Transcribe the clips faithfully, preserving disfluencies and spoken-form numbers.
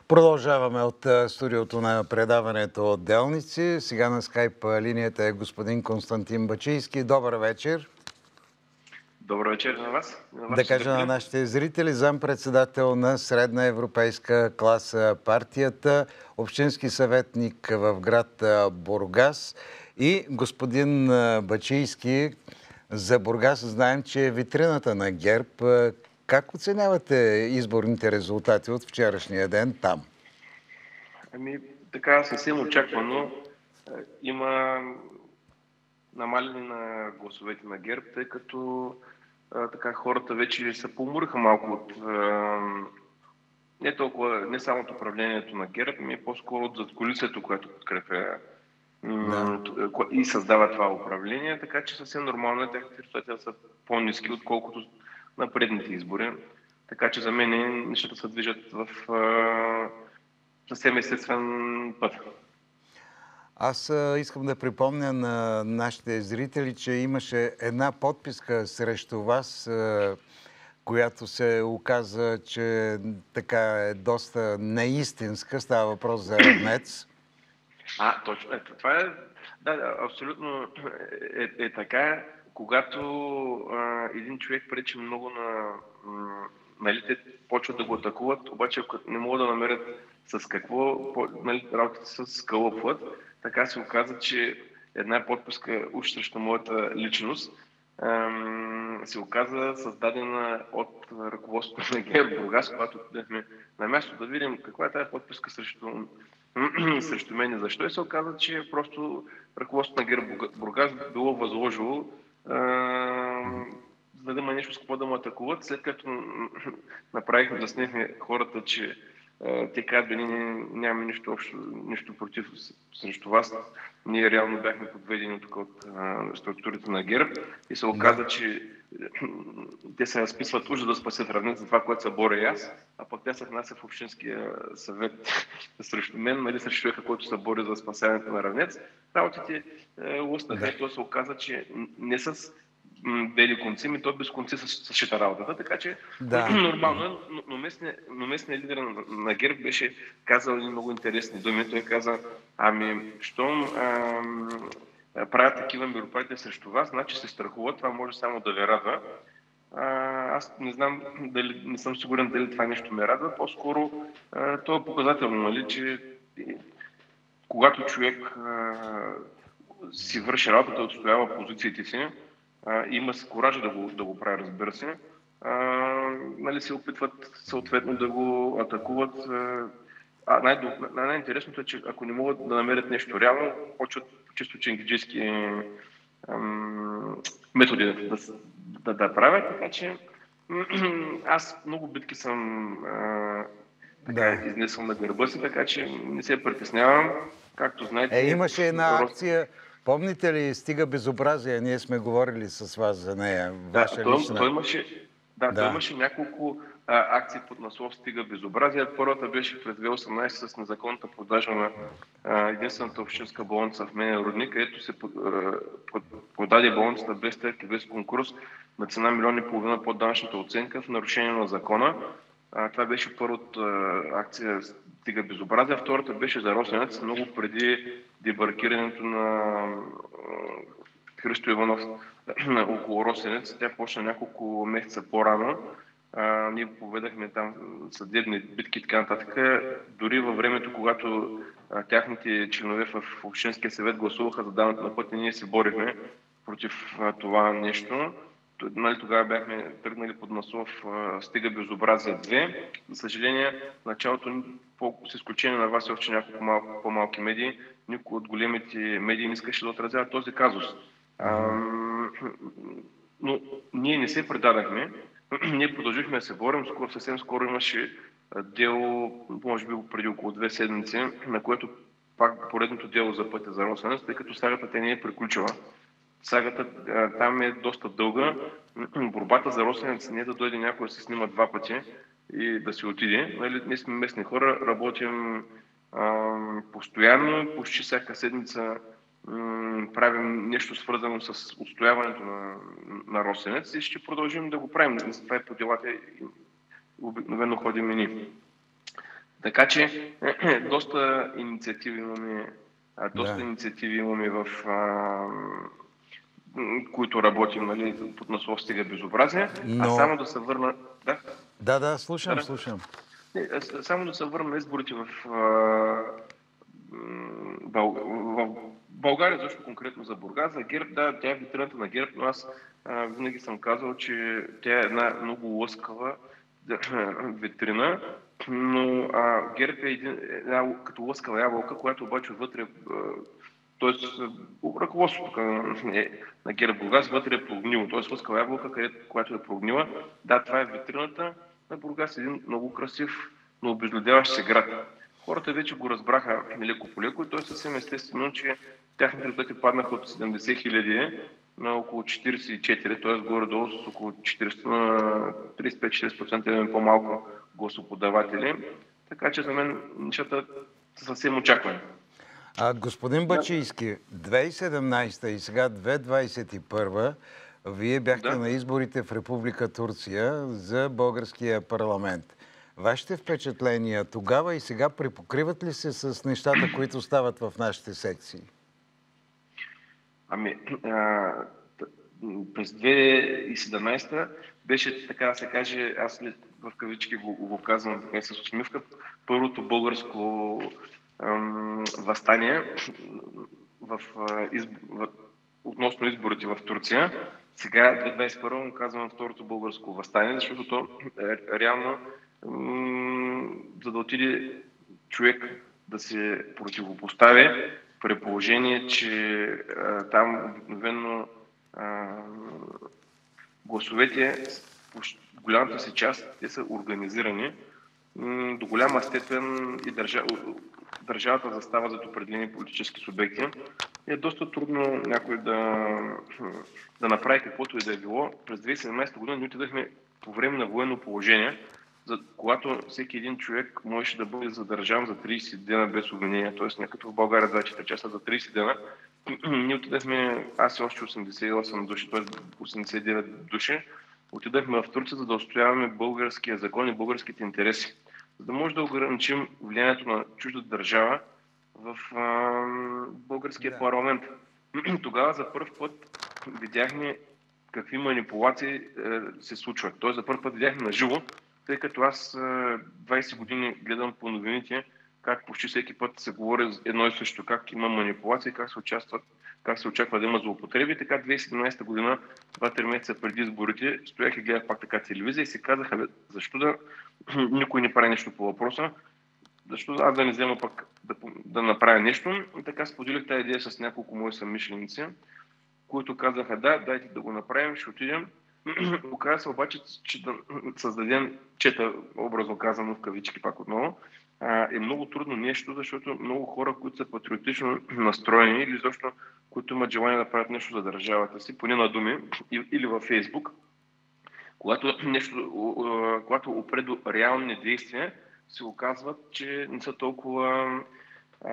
Продължаваме от а, студиото на предаването Отделници. Сега на скайп линията е господин Константин Бачийски. Добър вечер. Добър вечер на вас. На вас да кажа зрители. на нашите зрители, зампредседател на Средна европейска класа партията, общински съветник в град Бургас и господин Бачийски. За Бургас знаем, че е витрината на ГЕРБ. Как оценявате изборните резултати от вчерашния ден там? Ами, така съвсем очаквано има намаляне на гласовете на ГЕРБ, тъй като а, така хората вече се поумориха малко от а, не толкова, не само от управлението на ГЕРБ, ами по-скоро от задкулисието, което подкрепя Да. и създава това управление, така че съвсем нормално е техните резултати са по-ниски, отколкото на предните избори. Така че за мен нещата се движат в а, съвсем естествен път. Аз искам да припомня на нашите зрители, че имаше една подписка срещу вас, която се оказа, че така е доста неистинска. Става въпрос за равнец. А, точно. Ето, това е, да, абсолютно е, е, е така. Когато а, един човек пречи много на... Нали, те почват да го атакуват, обаче ако не могат да намерят с какво, нали, работите се скълъпват. Така се оказа, че една подписка уж срещу моята личност ам, се оказа създадена от ръководството на ГЕРБ Бургас, когато бяхме на място да видим каква е тази подписка срещу, срещу мен и защо. И се оказа, че просто ръководството на ГЕРБ Бургас било възложило ам, за да има нещо с какво да му атакуват, след като направихме, заснехме хората, че е, те казват, ние нямаме нищо общо, нищо против срещу вас. Ние реално бяхме подведени тук от е, структурите на ГЕРБ и се оказа, да. че те се разписват уж да спасят равница за това, което се боря и аз, а пък те се внася в Общинския съвет срещу мен, нали, срещу човека, който се бори за спасяването на равнец. Работите е, лъснаха да. И то се оказа, че не с бели конци, ми то без конци с шита работата, така че да. Нормално е, но, но, местният, но местният лидер на, на ГЕРБ беше казал едни много интересни думи. Той каза, ами, щом правят такива мероприятия срещу вас, значи се страхуват, това може само да ви радва. А, аз не знам, дали, не съм сигурен дали това нещо ме радва, по-скоро то е показателно, нали, че когато човек а, си върши работата, отстоява позициите си, Uh, има се коража да го, да го прави, разбира се. Uh, нали, се опитват съответно да го атакуват. Uh, а най- най-интересното е, че ако не могат да намерят нещо реално, почват чисто ченгиджийски um, методи да, да, да правят. Така че аз много битки съм uh, така, да. изнесъл на гърба си, така че не се притеснявам. Както знаете... Е, имаше една акция... Помните ли Стига безобразие? Ние сме говорили с вас за нея. Ваша да, той, лична. Той имаше, да, да. Той имаше няколко а, акции под наслов Стига безобразие. Първата беше през две хиляди и осемнадесета с незаконната продажа на а, единствената общинска болница в Менен Родник, където се а, продаде болницата без търг и без конкурс на цена милион и половина под данъчната оценка в нарушение на закона. А, това беше първата акция Стига безобразие. Втората беше за Росенец, много преди дебаркирането на Христо Иванов около Росенец. Тя почна няколко месеца по-рано. А, ние поведахме там съдебни битки и така нататък. Дори във времето, когато а, тяхните членове в Общинския съвет гласуваха за даването на пътя, ние се борихме против а, това нещо. Нали, тогава бяхме тръгнали под наслов Стига безобразие две. За съжаление, началото, с изключение на вас и още няколко малко, по-малки медии, никой от големите медии не искаше да отразява този казус. А, но ние не се предадахме. Ние продължихме да се борим. Скоро, съвсем скоро имаше дело, може би преди около две седмици, на което пак поредното дело за пътя за Росенец, тъй като сагата те не е приключила. Сагата там е доста дълга. Борбата за Росенец не е да дойде някой да се снима два пъти и да си отиде. Нали, ние сме местни хора, работим а, постоянно, почти всяка седмица м, правим нещо свързано с отстояването на, на Росенец и ще продължим да го правим. Да се прави по делата и обикновено ходим и ние. Така че доста инициативи имаме, доста Да. инициативи имаме в а, които работим, нали, под наслов "Стига безобразие", а Но... само да се върна... Да? Да, да, слушам, Да, слушам. да. Само да се върна на изборите в, а, Бъл... в България, защо конкретно за Бургас, за ГЕРБ, да, тя е витрината на ГЕРБ, но аз а, винаги съм казал, че тя е една много лъскава витрина, но а, ГЕРБ е един, една като лъскава ябълка, която обаче вътре, т.е. ръководството е, на ГЕРБ Бургас вътре е прогнило, т.е. лъскава ябълка, където, която е прогнила. Да, това е витрината на Бургас, един много красив, но обезлюдяващ се град. Хората вече го разбраха леко по леко и то е съвсем естествено, че тяхните резултати паднаха от седемдесет хиляди на около четиридесет и четири, т.е. горе-долу с около четиридесет на тридесет и пет до четиридесет процента по-малко гласоподаватели. Така че за мен нещата са съвсем очаквани. А, господин Бачийски, две хиляди и седемнадесета и сега две хиляди двадесет и първа вие бяхте Да. на изборите в Република Турция за българския парламент. Вашите впечатления тогава и сега припокриват ли се с нещата, които стават в нашите секции? Ами, а, през две хиляди и седемнадесета беше, така да се каже, аз в кавички го, го казвам с усмивка, първото българско ам, въстание в, изб... в, относно изборите в Турция. Сега, две хиляди двадесет и първа, му казвам второто българско въстание, защото то е, реално, м- за да отиде човек да се противопостави, при положение, че а, там обикновено а, гласовете, в голямата си част, те са организирани. М- до голяма степен и държа... държавата застава зад определени политически субекти. И е доста трудно някой да, да направи каквото и да е било. През две хиляди и седемнадесета година ние отидахме по време на военно положение, за, когато всеки един човек можеше да бъде задържан за тридесет дена без обвинение, т.е. не като в България двадесет и четири часа, за тридесет дена. Ние отидахме, аз и още осемдесет и осем души, т.е. осемдесет и девет души, отидахме в Турция, за да отстояваме българския закон и българските интереси. За да може да ограничим влиянието на чужда държава в а, българския Да. парламент. Тогава за първ път видяхме какви манипулации е, се случват. Тоест за първ път видяхме на живо, тъй като аз е, двадесет години гледам по новините как почти всеки път се говори едно и също, как има манипулации, как се участват, как се очаква да има злоупотреби. Така две хиляди и седемнадесета година, два-три месеца преди изборите, стоях и гледах пак така телевизия и си казаха, защо да никой не прави нещо по въпроса, защо аз да не взема пък да, да направя нещо. И така споделих тази идея с няколко мои съмишленици, които казаха, да, дайте да го направим, ще отидем. Оказа се обаче, че да създадем чета, образно казано в кавички пак отново, е много трудно нещо, защото много хора, които са патриотично настроени или защо, които имат желание да правят нещо за държавата си, поне на думи, или във Фейсбук, когато нещо, когато опре до реални действия, се оказват, че не са толкова а,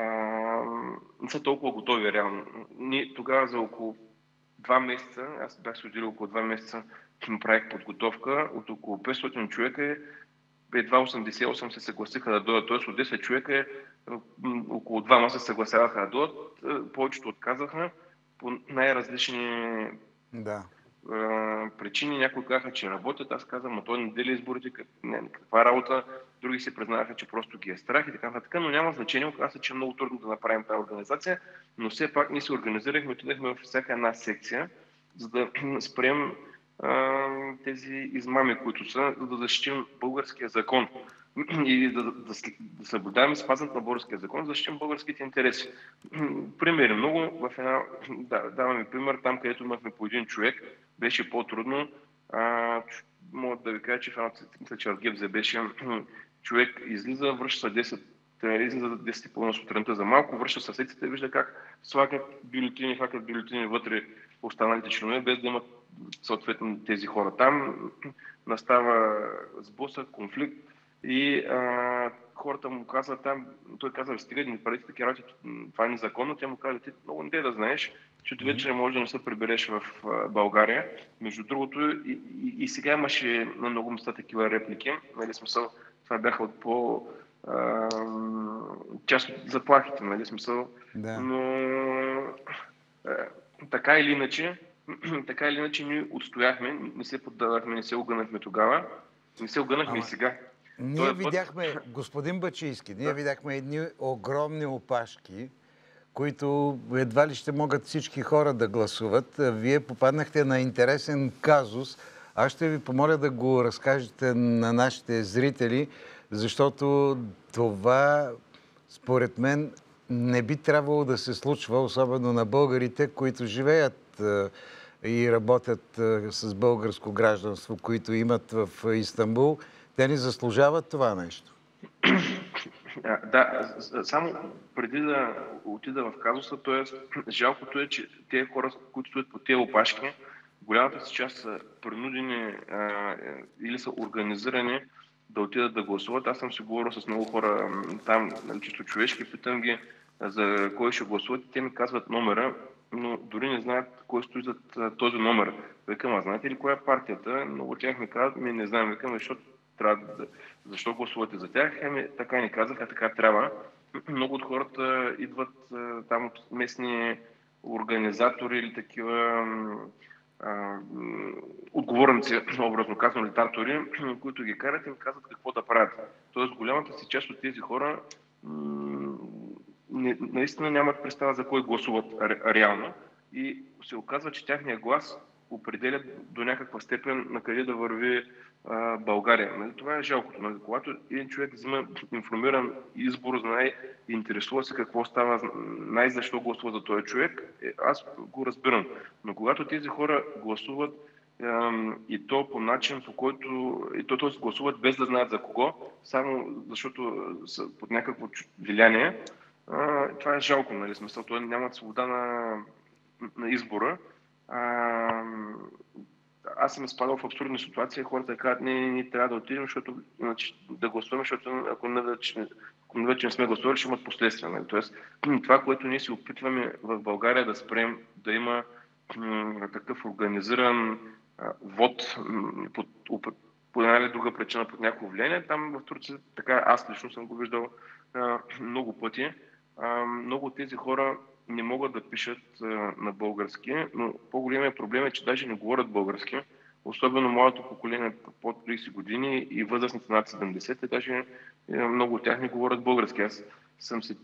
не са толкова готови реално. Ние тогава за около два месеца, аз бях се отделил около два месеца, правих подготовка от около петстотин човека, едва осемдесет и осем се съгласиха да дойдат, т.е. от десет човека около двама се съгласяваха да дойдат, повечето отказаха по най-различни Да. причини. Някои казаха, че работят, аз казвам, а той не дели изборите, каква работа, други се признаха, че просто ги е страх и така нататък, но няма значение, оказа се, че е много трудно да направим тази организация, но все пак ние се организирахме, отидахме във всяка една секция, за да спрем а, тези измами, които са, за да защитим българския закон и да, да, да, да съблюдаваме спазването на българския закон, да защитим българските интереси. Примери много. В една, да, даваме пример, там където имахме по един човек, беше по-трудно. А, мога да ви кажа, че в мисля, че в Гебзе беше човек излиза, връща се десет, излиза за десет и половина сутринта за малко, връща съседите и вижда как слагат бюлетини, хакат бюлетини вътре останалите членове, без да имат съответно тези хора. Там настава сблъсък, конфликт и а, хората му казват там, той казва, стига да не правите такива работи, това е незаконно, тя му казва, ти много не да знаеш, че вече не можеш да не се прибереш в България. Между другото, и, и, и сега имаше на много места такива реплики, нали, смисъл, това бяха от по а, част от заплахите, нали, смисъл. Да. Но а, така или иначе, така или иначе ние отстояхме, не се поддавахме, не се огънахме тогава, не се огънахме и Ама, сега. ние Този път... видяхме, господин Бачийски, ние Да. видяхме едни огромни опашки, които едва ли ще могат всички хора да гласуват. Вие попаднахте на интересен казус. Аз ще ви помоля да го разкажете на нашите зрители, защото това, според мен, не би трябвало да се случва, особено на българите, които живеят и работят с българско гражданство, които имат в Истанбул. Те не заслужават това нещо. Да, само преди да отида в казуса, т.е. жалкото е, че тези хора, които стоят по тези опашки, голямата си част са принудени а, или са организирани да отидат да гласуват. Аз съм си говорил с много хора там, чисто човешки, питам ги за кой ще гласуват. Те ми казват номера, но дори не знаят кой стои зад този номер. Викам, а знаете ли коя е партията? Много от тях ми казват, ми не знам, викам, защото трябва да... Защо гласувате за тях? Еми, така ни казаха, така трябва. Много от хората идват там от местни организатори или такива а, отговорници, образно казано, литатори, които ги карат и им казват какво да правят. Тоест, голямата си част от тези хора не, наистина нямат представа за кой гласуват ре, реално и се оказва, че тяхния глас определя до някаква степен на къде да върви а, България. Нали? Това е жалкото. Нали? Когато един човек взима информиран избор, знае и интересува се какво става, знае защо гласува за този човек, е, аз го разбирам. Но когато тези хора гласуват е, и то по начин, по който и то, т.е. гласуват без да знаят за кого, само защото са под някакво влияние, а, това е жалко. Нали? Смисъл, това нямат свобода на, на избора. А, аз съм изпадал в абсурдни ситуации, хората казват, не, не, не, трябва да отидем, защото иначе, да гласуваме, защото ако не, вече, ако не, вече не сме гласували, ще имат последствия. Нали? Тоест, това, което ние се опитваме в България да спрем, да има м- такъв организиран а, вод м- под, по една или друга причина, под някакво влияние, там в Турция, така аз лично съм го виждал а, много пъти. А, много от тези хора не могат да пишат а, на български, но по-големият проблем е, че даже не говорят български. Особено моето поколение под трийсет години и възрастните над седемдесет, и даже е, много от тях не говорят български. Аз съм се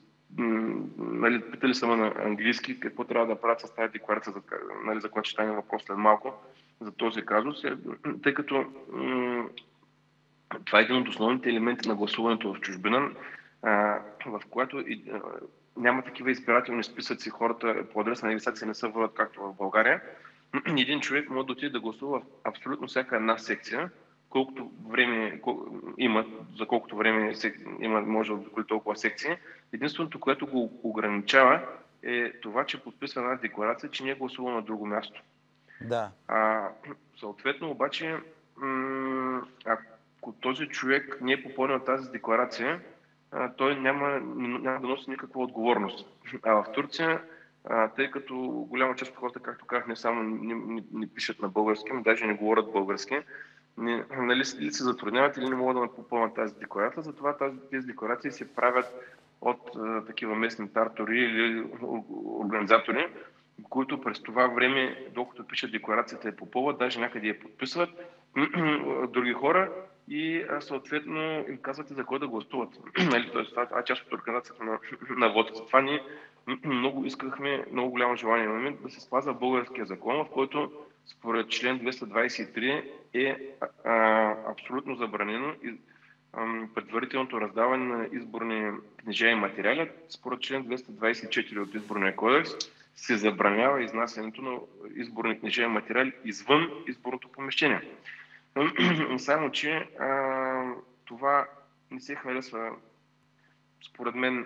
нали, питали съм на английски какво трябва да правят с тази декларация, за, нали, за която ще стане въпрос след малко, за този казус, тъй като м- това е един от основните елементи на гласуването в чужбина, а, в което и, а, няма такива избирателни списъци, хората по адресна регистрация не се върват както в България. Един човек може да отиде да гласува в абсолютно всяка една секция, колкото време кол, има, за колкото време сек, има, може да обиколи толкова секции. Единственото, което го ограничава, е това, че подписва една декларация, че не е гласувал на друго място. Да. А, съответно, обаче, м- ако този човек не е попълнил тази декларация, а, той няма, няма да носи никаква отговорност. А в Турция, а, тъй като голяма част от хората, както казах, не само не, не, не пишат на български, но даже не говорят български, не, нали, или се затрудняват, или не могат да попълнят тази декларация. Затова тази, тези декларации се правят от а, такива местни тартори или организатори, които през това време, докато пишат декларацията, я попълват, даже някъде я подписват други хора и съответно им казвате за кой да гласуват. Тоест, това е част от организацията на, на вода. Затова ние много искахме, много голямо желание имаме да се спазва българския закон, в който според член двеста двадесет и три е а, абсолютно забранено и предварителното раздаване на изборни книжа и материали. Според член двеста двадесет и четири от Изборния кодекс се забранява изнасянето на изборни книжа и материали извън изборното помещение. Само, че а, това не се харесва според мен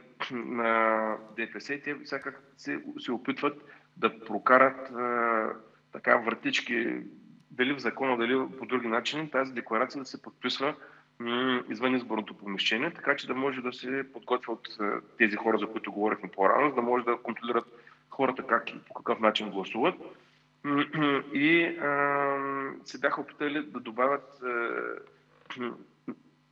на ДПС и те всякак се, се опитват да прокарат а, така вратички, дали в закона, дали по други начини, тази декларация да се подписва м- извън изборното помещение, така че да може да се подготвят а, тези хора, за които говорихме по-рано, за да може да контролират хората как и по какъв начин гласуват. И а, се бяха опитали да добавят а,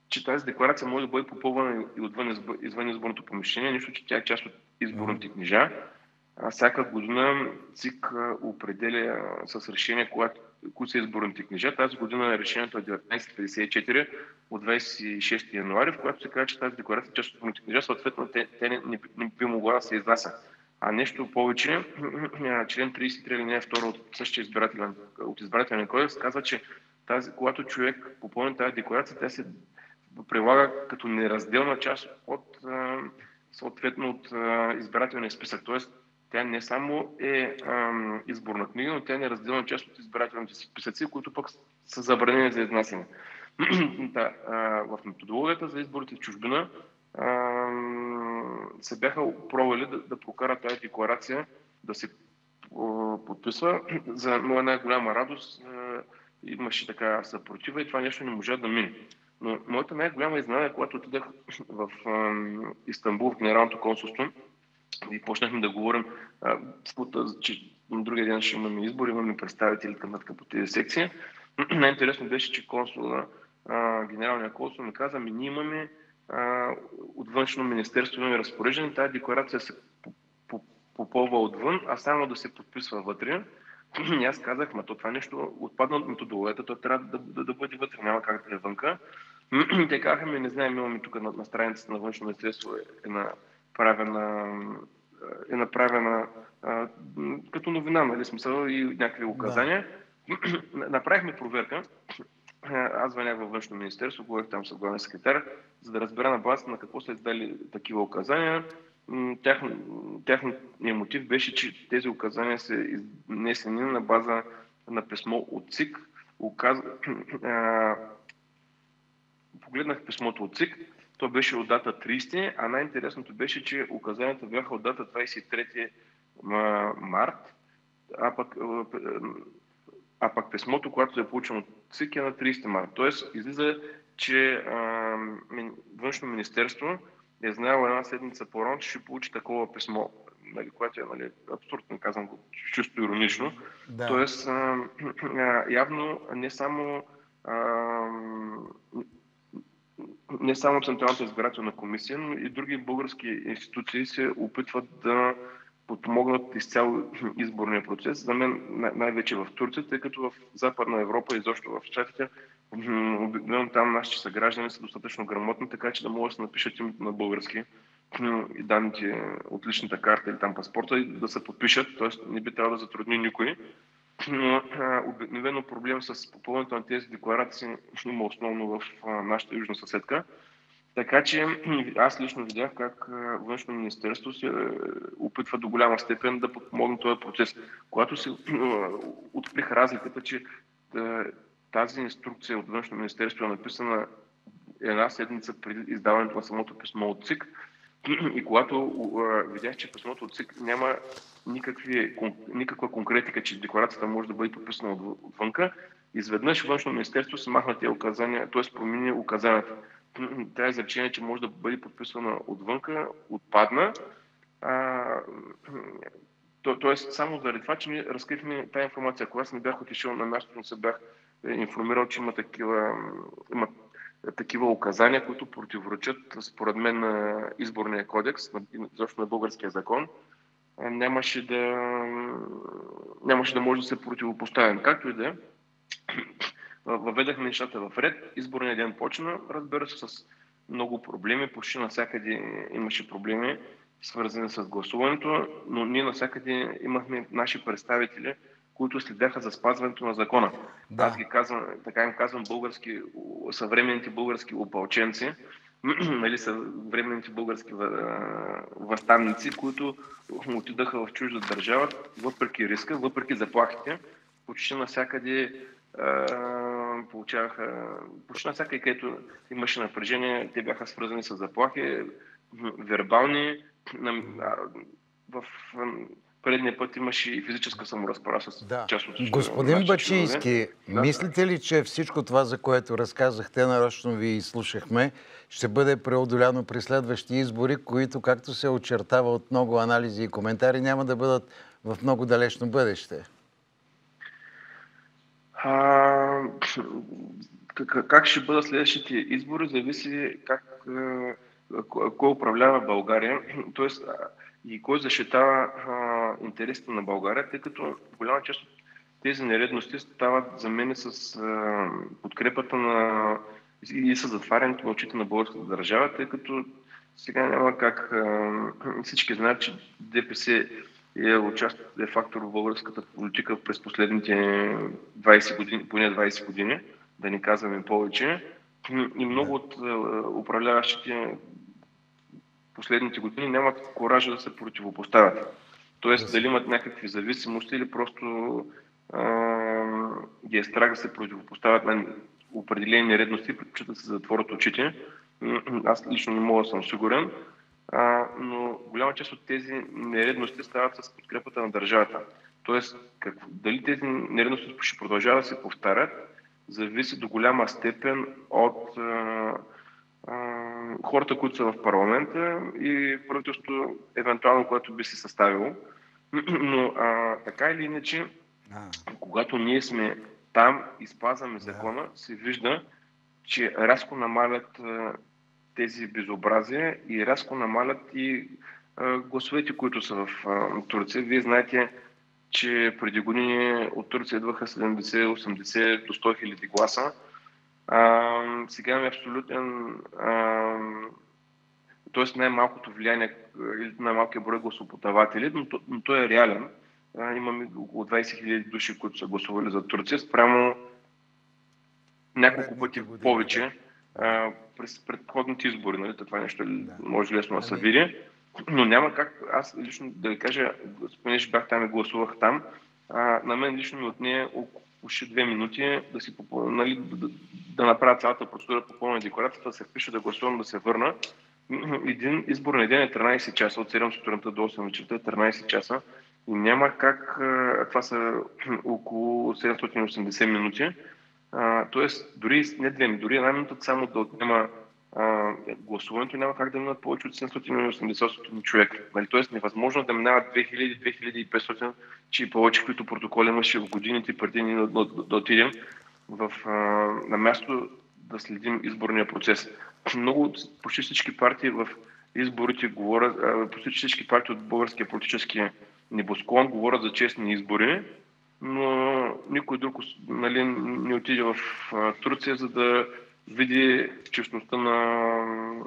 че тази декларация може да бъде попълвана и отвън извън изборното помещение, нищо, че тя е част от изборните книжа. А всяка година ЦИК определя с решение, кои са изборните книжа. Тази година решението е деветнайсет петдесет и четири от двайсет и шести януари, в която се казва, че тази декларация е част от изборните книжа, съответно те, те не, не, не би могла да се изнася. А нещо повече, член трийсет и три алинея втора от същия избирателен, от избирателен кодекс казва, че тази, когато човек попълни тази декларация, тя се прилага като неразделна част от съответно от избирателния списък. Тоест, тя не само е ам, изборна книга, но тя е неразделна част от избирателните списъци, които пък са забранени за изнасяне. Да, а, в методологията за изборите в чужбина а, се бяха пробвали да, да прокарат тази декларация да се а, подписва. За една голяма радост а, имаше така съпротива и това нещо не можа да мине. Но моята най-голяма изненада, когато отидах в а, Истанбул, в Генералното консулство, и почнахме да говорим, а, че на другия ден ще имаме избори, имаме представители към по тези секции. Най-интересно беше, че консула, а, генералният консул ми каза, ми ние имаме а, от външно министерство имаме разпореждане, тази декларация се попълва отвън, а само да се подписва вътре. И аз казах, ма то това нещо отпадна от методологията, то трябва да, да, да бъде вътре, няма как да е вънка. Те казаха ми, не знаем, имаме тук на, на страницата на външно министерство е направена, е направена а, като новина, нали, смисъл и някакви указания. Да. Направихме проверка. Аз звънях във външно министерство, говорих там с главния секретар, за да разбера на базата на какво са издали такива указания. Тяхният мотив беше, че тези указания са изнесени на база на писмо от ЦИК. Указ... Погледнах писмото от ЦИК, то беше от дата трийсети, а най-интересното беше, че указанията бяха от дата двайсет и трети март, а пък, а пък писмото, което е получено от ЦИК е на трийсети март. Тоест, излиза, че а, външно министерство е знаело една седмица по-рано, че ще получи такова писмо, нали, което е, нали, абсурдно, казвам го чисто иронично. Да. Тоест, а, а, явно не само а, не само Централната избирателна комисия, но и други български институции се опитват да подпомогнат изцяло изборния процес. За мен най-вече в Турция, тъй като в Западна Европа и изобщо в Щатите, обикновено там нашите съграждани са достатъчно грамотни, така че да могат да се напишат името на български и данните от личната карта или там паспорта и да се подпишат, т.е. не би трябвало да затрудни никой. Но обикновено проблем с попълването на тези декларации има основно в а, нашата южна съседка. Така че аз лично видях как външно министерство се опитва до голяма степен да подпомогне този процес. Когато се открих разликата, че тази инструкция от външно министерство е написана една седмица преди издаването на самото писмо от ЦИК, и когато видях, че писмото от ЦИК няма никакви, никаква конкретика, че декларацията може да бъде подписана отвънка, изведнъж външно министерство се махна тези указания, т.е. промени указанията. Това изречение, че може да бъде подписана отвънка, отпадна. А, то, тоест, само заради това, че ние разкрихме тази информация. Ако аз не бях отишъл на място, не се бях информирал, че има такива, има такива указания, които противоречат, според мен, на изборния кодекс, защо на българския закон, нямаше да, нямаше да може да се противопоставим. Както и да е, въведахме нещата в ред. Изборният ден почна, разбира се, с много проблеми. Почти навсякъде имаше проблеми, свързани с гласуването, но ние навсякъде имахме наши представители, които следяха за спазването на закона. Да. Аз ги казвам, така им казвам, български, съвременните български опълченци, нали, съвременните български въстанници, които отидаха в чужда държава, въпреки риска, въпреки заплахите, почти навсякъде получаваха, почти навсякъде, където имаше напрежение, те бяха свързани с заплахи, вербални, в предния път имаше и физическа саморазправа с да. част от... Господин Бачийски, да, мислите ли, че всичко това, за което разказахте, нарочно ви изслушахме, ще бъде преодоляно при следващи избори, които, както се очертава от много анализи и коментари, няма да бъдат в много далечно бъдеще? А, как, как ще бъдат следващите избори, зависи как кой управлява България, т.е. и кой защитава а, интересите на България, тъй като голяма част от тези нередности стават за мен с а, подкрепата на и с затварянето на очите на българската държава, тъй като сега няма как а, всички знаят, че ДПС е участвал, е фактор в българската политика през последните двайсет години, поне двайсет години, да не казваме повече. И много от а, управляващите последните години нямат коража да се противопоставят. Тоест, дали имат някакви зависимости или просто а, ги е страх да се противопоставят на определени нередности, предпочитат да се затворят очите. Аз лично не мога да съм сигурен, а, но голяма част от тези нередности стават с подкрепата на държавата. Тоест, какво, дали тези нередности ще продължават да се повтарят, зависи до голяма степен от а, хората, които са в парламента и правителството, евентуално, което би се съставило. Но а, така или иначе, а. когато ние сме там и спазваме закона, да. се вижда, че рязко намалят а, тези безобразия и рязко намалят и а, гласовете, които са в а, Турция. Вие знаете, че преди години от Турция идваха седемдесет, осемдесет до сто хиляди гласа. А, сега имаме абсолютен, т.е. най-малкото влияние или най-малкият брой гласоподаватели, но, но той е реален. А, имаме около двайсет хиляди души, които са гласували за Турция, спрямо няколко пъти повече а, през предходните избори. Нали? Това нещо да. може лесно да се види, но няма как аз лично да ви кажа, понеже бях там и гласувах там, а, на мен лично ми отне около почти две минути да си нали, да, да направя цялата процедура по пълна декларацията, да се впиша, да гласувам, да се върна. Един изборен ден е тринайсет часа, от седем сутринта до осем вечерта е тринайсет часа и няма как, това са около седемстотин и осемдесет минути, т.е. дори не две минути, дори една минута само да отнема а, гласуването, няма как да минат повече от седемстотин и осемдесет човека. Нали? Т.е. невъзможно да минават две хиляди до две хиляди и петстотин, че и повече, които протоколи имаше в годините преди да, да, да отидем в, а, на място да следим изборния процес. Много, почти всички партии в изборите говорят, а, почти всички партии от българския политически небосклон говорят за честни избори, но никой друг нали, не отиде в а, Турция, за да види честността на...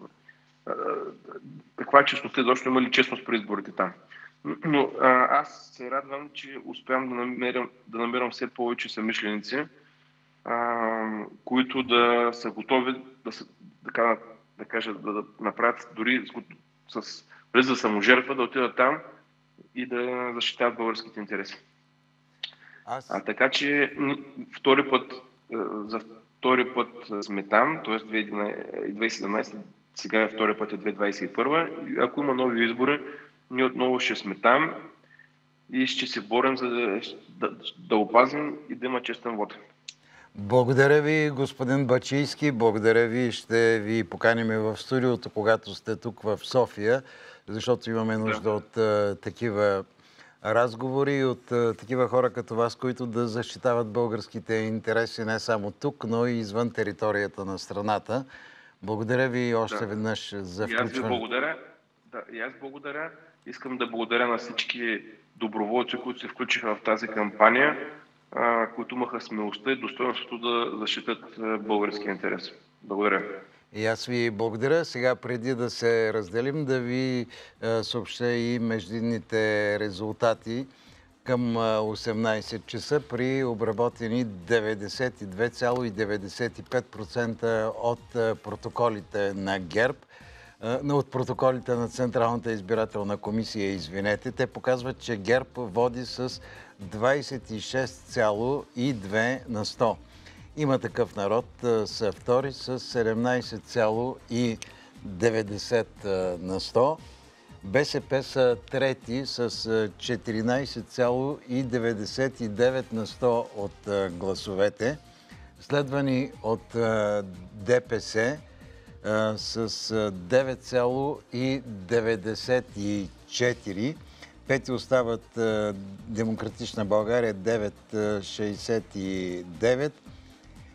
Каква е честността, защо има ли честност при изборите там. Но а, аз се радвам, че успявам да намерям, да намерям все повече съмишленици, а, които да са готови да, са, да, да, кажа, да, да направят дори с, с без да саможертва, да отидат там и да защитават българските интереси. Аз... А така че втори път за Втори път сме там, т.е. две хиляди и седемнайсета, сега е втори път е две хиляди двайсет и първа. Ако има нови избори, ние отново ще сме там и ще се борим за да, да, да опазим и да има честен вод. Благодаря ви, господин Бачийски. Благодаря ви. Ще ви поканим в студиото, когато сте тук в София, защото имаме нужда да. от а, такива разговори и от а, такива хора като вас, които да защитават българските интереси не само тук, но и извън територията на страната. Благодаря ви още да. веднъж за включване. И аз ви благодаря. Да, и аз благодаря. Искам да благодаря на всички доброволци, които се включиха в тази кампания, а, които имаха смелостта и достоинството да защитат българския интерес. Благодаря. И аз ви благодаря. Сега, преди да се разделим, да ви а, съобща и междинните резултати към осемнайсет часа при обработени деветдесет и две цяло деветдесет и пет процента от протоколите на ГЕРБ, от протоколите на Централната избирателна комисия, извинете. Те показват, че ГЕРБ води с двайсет и шест цяло и две на сто. Има такъв народ са втори с седемнайсет цяло и деветдесет на сто. БСП са трети с четиринайсет цяло и деветдесет и девет на сто от гласовете, следвани от ДПС с девет цяло и деветдесет и четири. Пети остават Демократична България девет цяло шейсет и девет.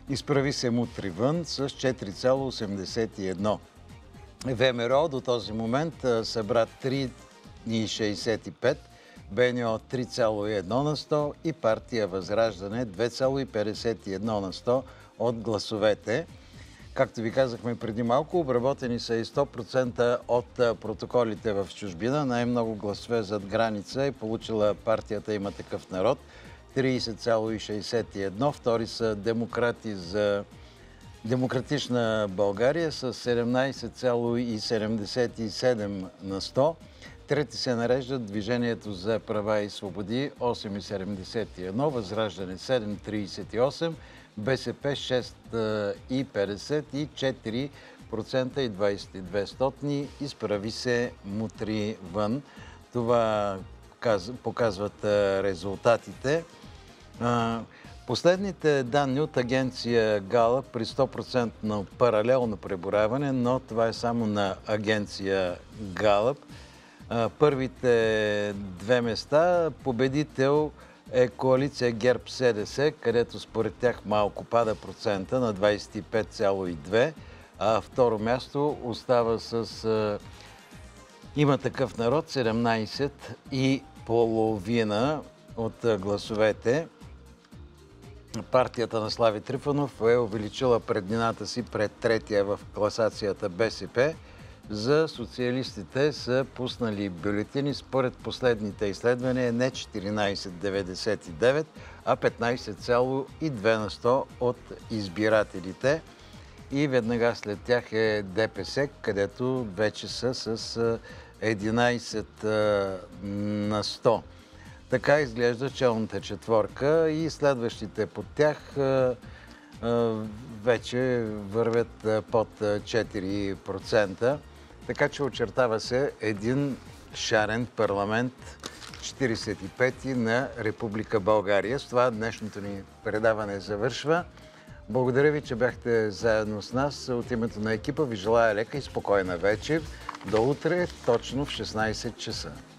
Изправи се мутри вън с четири цяло осемдесет и едно. ВМРО до този момент събра три цяло шейсет и пет, БНО три цяло едно на сто и партия Възраждане две цяло петдесет и едно на сто от гласовете. Както ви казахме преди малко, обработени са и сто процента от протоколите в чужбина. Най-много гласове зад граница е получила партията Има такъв народ трийсет цяло шейсет и едно. Втори са Демократи за Демократична България с седемнайсет цяло седемдесет и седем на сто. Трети се нареждат Движението за права и свободи осем цяло седемдесет и едно, Възраждане седем цяло трийсет и осем, БСП шест цяло петдесет и четири процента и двайсет и две стотни. Изправи се мутри вън. Това показват резултатите. Последните данни от агенция Галъп при сто процента на паралелно преброяване, но това е само на агенция Галъп. Първите две места победител е коалиция ГЕРБ-СДС, където според тях малко пада процента на двайсет и пет цяло и две, а второ място остава с Има такъв народ седемнайсет и половина от гласовете. Партията на Слави Трифонов е увеличила преднината си пред третия в класацията БСП. За социалистите са пуснали бюлетини според последните изследвания не четиринайсет цяло деветдесет и девет, а петнайсет цяло и две на сто от избирателите. И веднага след тях е ДПС, където вече са с единайсет на сто. Така изглежда челната четворка и следващите под тях вече вървят под четири процента. Така че очертава се един шарен парламент, четирийсет и пети на Република България. С това днешното ни предаване завършва. Благодаря ви, че бяхте заедно с нас. От името на екипа ви желая лека и спокойна вечер. До утре, точно в шестнайсет часа.